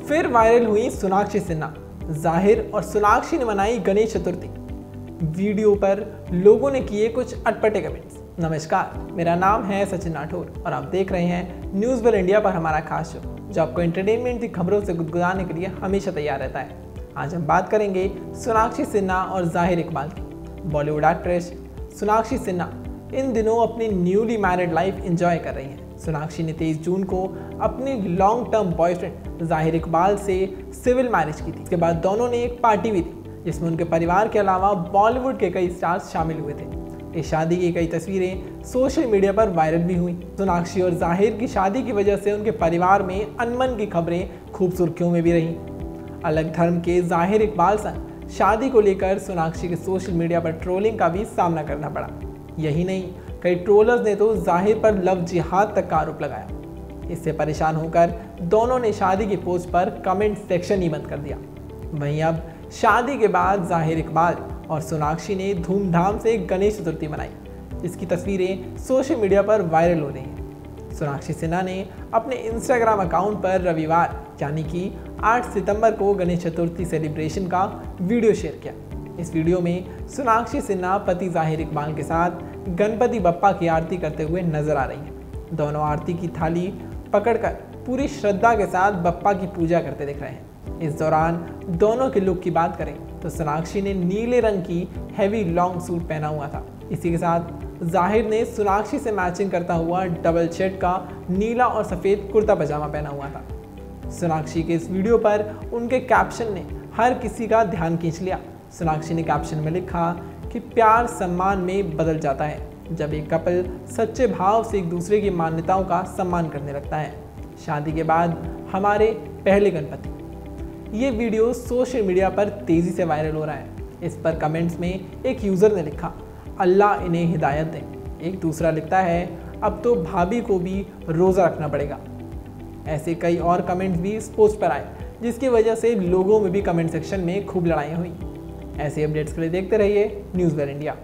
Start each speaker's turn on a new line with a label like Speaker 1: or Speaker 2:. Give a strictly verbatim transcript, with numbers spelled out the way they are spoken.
Speaker 1: फिर वायरल हुई सोनाक्षी सिन्हा। जाहिर और सोनाक्षी ने मनाई गणेश चतुर्थी। वीडियो पर लोगों ने किए कुछ अटपटे कमेंट्स। नमस्कार, मेरा नाम है सचिन राठौर और आप देख रहे हैं न्यूज़ वेल इंडिया पर हमारा खास शो, जो आपको एंटरटेनमेंट की खबरों से गुदगुदाने के लिए हमेशा तैयार रहता है। आज हम बात करेंगे सोनाक्षी सिन्हा और जाहिर इकबाल की। बॉलीवुड एक्ट्रेस सोनाक्षी सिन्हा इन दिनों अपनी न्यूली मैरिड लाइफ एंजॉय कर रही हैं। सोनाक्षी ने तेईस जून को अपने लॉन्ग टर्म बॉयफ्रेंड जाहिर इकबाल से सिविल मैरिज की थी। इसके बाद दोनों ने एक पार्टी भी दी, जिसमें उनके परिवार के अलावा बॉलीवुड के कई स्टार्स शामिल हुए थे। इस शादी की कई तस्वीरें सोशल मीडिया पर वायरल भी हुई। सोनाक्षी और जाहिर की शादी की वजह से उनके परिवार में अनबन की खबरें खूब सुर्खियों में भी रहीं। अलग धर्म के जाहिर इकबाल संग शादी को लेकर सोनाक्षी के सोशल मीडिया पर ट्रोलिंग का भी सामना करना पड़ा। यही नहीं, कई ट्रोलर्स ने तो जाहिर पर लव जिहाद तक का आरोप लगाया। इससे परेशान होकर दोनों ने शादी की पोस्ट पर कमेंट सेक्शन ही बंद कर दिया। वहीं अब शादी के बाद जाहिर इकबाल और सोनाक्षी ने धूमधाम से गणेश चतुर्थी मनाई, जिसकी तस्वीरें सोशल मीडिया पर वायरल हो रही हैं। सोनाक्षी सिन्हा ने अपने इंस्टाग्राम अकाउंट पर रविवार यानी कि आठ सितंबर को गणेश चतुर्थी सेलिब्रेशन का वीडियो शेयर किया। इस वीडियो में सोनाक्षी सिन्हा पति जाहिर इकबाल के साथ गणपति बप्पा की आरती करते हुए नजर आ रही हैं। दोनों आरती की थाली पकड़कर पूरी श्रद्धा के साथ बप्पा की पूजा करते दिख रहे हैं। इस दौरान दोनों के लुक की बात करें तो सोनाक्षी ने नीले रंग की हैवी लॉन्ग सूट पहना हुआ था। इसी के साथ जाहिर ने सोनाक्षी से मैचिंग करता हुआ डबल शेड का नीला और सफ़ेद कुर्ता पजामा पहना हुआ था। सोनाक्षी के इस वीडियो पर उनके कैप्शन ने हर किसी का ध्यान खींच लिया। सोनाक्षी ने कैप्शन में लिखा कि प्यार सम्मान में बदल जाता है जब एक कपल सच्चे भाव से एक दूसरे की मान्यताओं का सम्मान करने लगता है। शादी के बाद हमारे पहले गणपति। ये वीडियो सोशल मीडिया पर तेज़ी से वायरल हो रहा है। इस पर कमेंट्स में एक यूज़र ने लिखा, अल्लाह इन्हें हिदायत दे। एक दूसरा लिखता है, अब तो भाभी को भी रोज़ा रखना पड़ेगा। ऐसे कई और कमेंट्स भी इस पोस्ट पर आए, जिसकी वजह से लोगों में भी कमेंट सेक्शन में खूब लड़ाइयाँ हुई। ऐसे अपडेट्स के लिए देखते रहिए न्यूज़ वेल इंडिया।